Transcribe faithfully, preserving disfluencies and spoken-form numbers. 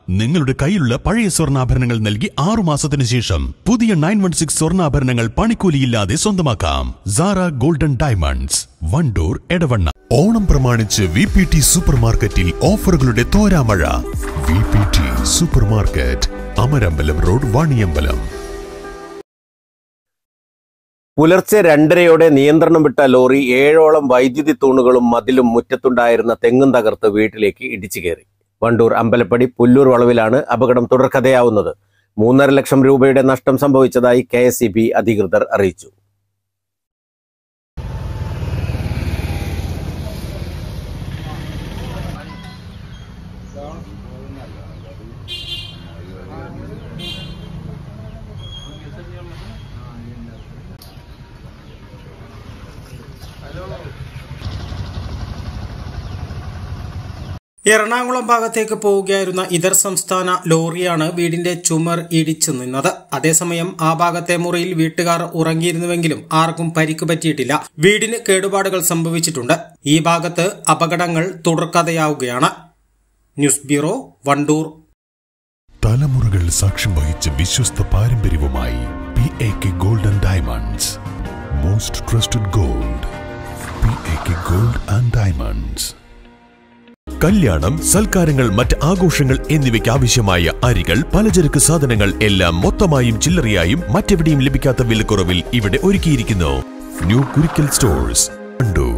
നിങ്ങളുടെ കയ്യിലുള്ള പഴയ സ്വർണ്ണാഭരണങ്ങൾ നൽകി ആറു മാസത്തിന് ശേഷം പുതിയ നയൻ വൺ സിക്സ് സ്വർണ്ണാഭരണങ്ങൾ പണിക്കൂലിയില്ലാതെ സ്വന്തമാക്കാം. Sara golden diamonds, Wandoor, Edavanna. ഓണം പ്രമാണിച്ച് വി പി ടി സൂപ്പർ മാർക്കറ്റിൽ ഓഫറുകളുടെ തോരാമഴ. V P T super market, Amarambalam road, Vaniyambalam. പുലർച്ചെ രണ്ടരയോടെ നിയന്ത്രണം വിട്ട ലോറി ഏഴോളം വൈദ്യുതി തൂണുകളും മതിലും മുറ്റത്തുണ്ടായിരുന്ന തെങ്ങും തകർത്ത് വീട്ടിലേക്ക് ഇടിച്ചു കയറി. വണ്ടൂർ അമ്പലപ്പടി പുല്ലൂർ വളവിലാണ് അപകടം തുടർക്കഥയാവുന്നത്. മൂന്നര ലക്ഷം രൂപയുടെ നഷ്ടം സംഭവിച്ചതായി കെ എസ് ഇ ബി അധികൃതർ അറിയിച്ചു. എറണാകുളം ഭാഗത്തേക്ക് പോവുകയായിരുന്ന ഇതർ സംസ്ഥാന ലോറിയാണ് വീടിന്റെ ചുമർ ഇടിച്ചു നിന്നത്. അതേസമയം ആ ഭാഗത്തെ മുറിയിൽ വീട്ടുകാർ ഉറങ്ങിയിരുന്നുവെങ്കിലും ആർക്കും പരിക്ക് പറ്റിയിട്ടില്ല. വീടിന് കേടുപാടുകൾ സംഭവിച്ചിട്ടുണ്ട്. ഈ ഭാഗത്ത് അപകടങ്ങൾ തുടർക്കഥയാവുകയാണ്. News bureau, Wandoor. തലമുറകൾ സാക്ഷ്യം വഹിച്ച വിശ്വസ്ത പാരമ്പര്യവുമായി P A K golden diamonds. Most trusted gold. P A K gold and diamonds. കല്യാണം, സൽക്കാരങ്ങൾ, മറ്റ് ആഘോഷങ്ങൾ എന്നിവയ്ക്ക് ആവശ്യമായ അരികൾ, പലചരക്ക് സാധനങ്ങൾ എല്ലാം മൊത്തമായും ചില്ലറയായും മറ്റെവിടെയും ലഭിക്കാത്ത വിലക്കുറവിൽ ഇവിടെ ഒരുക്കിയിരിക്കുന്നു. New Kurikkal stores, Wandoor.